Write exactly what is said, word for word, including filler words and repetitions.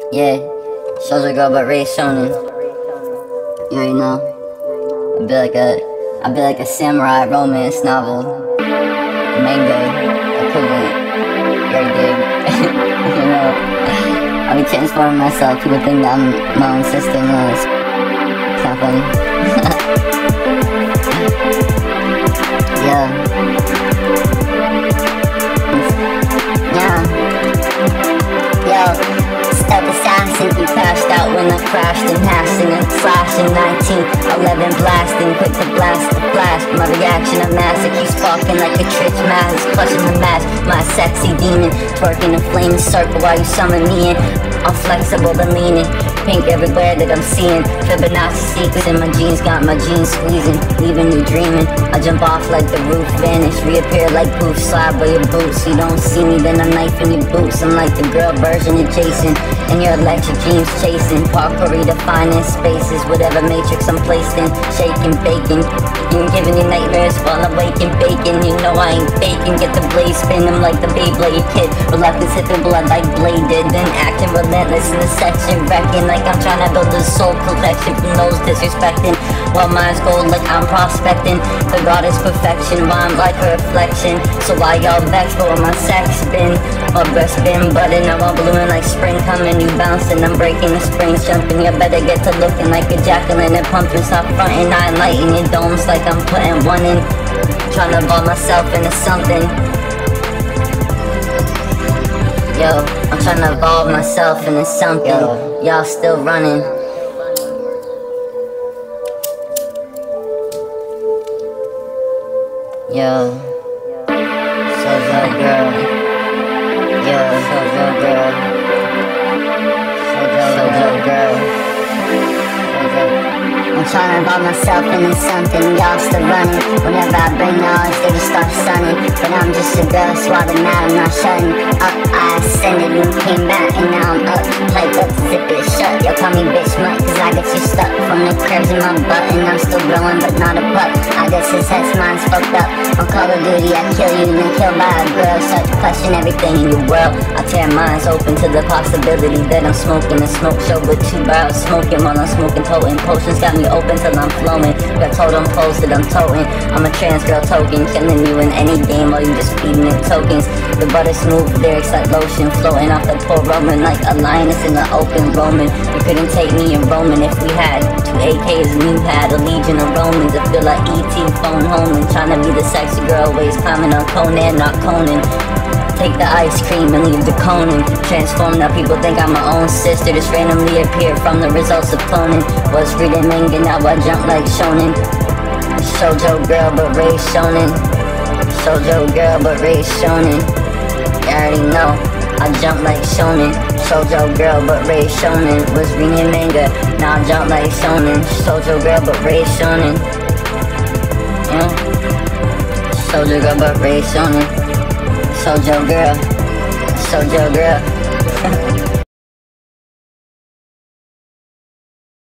Yeah, Shoujo Girl but Ray Shonen. You already know. I'd be like a, I'd be like a samurai romance novel, manga equivalent. Very good. You know, I'll be transforming myself. People think that I'm my own sister. No, it's, it's not funny. Yeah. Yeah. Yo. Stealth assassin, you passed out when I crashed and hashing and flashing nineteen eleven blasting, quick to blast the flash. My reaction of massive keeps sparking like a Trish mask, clutching the mask, my sexy demon, twerking a flaming circle while you summon me in. I'm flexible but leaning, pink everywhere that I'm seeing. Fibonacci sequence in my jeans, got my jeans squeezing, leaving you dreaming. I jump off like the roof, vanish, reappear like poof, slide by your boots. You don't see me, then I'm knifing your boots. I'm like the girl version of Jason, and your electric dreams chasing. Parkour redefining spaces, whatever matrix I'm placed in. Shaking, baking, you giving you nightmares while I'm waking, baking. You know I ain't faking, get the blade spin. I'm like the Beyblade kid, reluctance hitting blood like bladed, then acting relentless in the section, wrecking like I'm trying to build a soul collection from those disrespecting. While mine's gold like I'm prospecting, the goddess perfection, why I'm like a reflection. So why y'all vex for my sex been? My breast been button, I'm all blooming like spring coming. You bouncing, I'm breaking the springs, jumping. You better get to looking like a Jacqueline and pumping. Stop fronting, I enlighten your domes like I'm putting one in. Trying to evolve myself into something. Yo, I'm trying to evolve myself into something. Y'all still running. Yo, Shoujo Girl. Yo, Shoujo Girl. Shoujo Girl. I'm trying to involve myself into something, y'all still running. Whenever I bring knowledge, they just start sunning. But I'm just a girl, so while they're mad, I'm not shutting up. I ascended and came back, and now I'm up. Like up, zip it shut. Y'all call me bitch mutt, cause I got you stuck from the curves in my butt. And I'm still growing, but not a pup. I guess his head's mine's fucked up. On Call of Duty, I kill you, then kill by a girl. Start to question everything in your world. I tear minds open to the possibility that I'm smoking a smoke show with two barrels smoking while I'm smoking potent potions. Got me open till I'm flowing. Got totem poles that I'm toting. I'm a trans girl token, killing you in any game while you just feeding it tokens. The butter smooth lyrics like lotion, floating off the poor Roman like a lioness in the open Roman. You couldn't take me in Roman if we had two A Ks and you had a legion of Romans. I feel like E T phone home and trying to be the sexy girl, always climbing on Conan, not Conan. Take the ice cream and leave the Conan. Transform now, people think I'm my own sister. Just randomly appear from the results of cloning. Was reading manga, now I jump like shonen. Shoujo Girl but Ray Shonen. Shoujo Girl but Ray Shonen. You already know, I jump like shonen. Shoujo Girl but Ray Shonen. Was reading manga, now I jump like shonen. Shoujo Girl but Ray Shonen. Yeah. Shoujo Girl but Ray Shonen. Shoujo Girl, Shoujo Girl.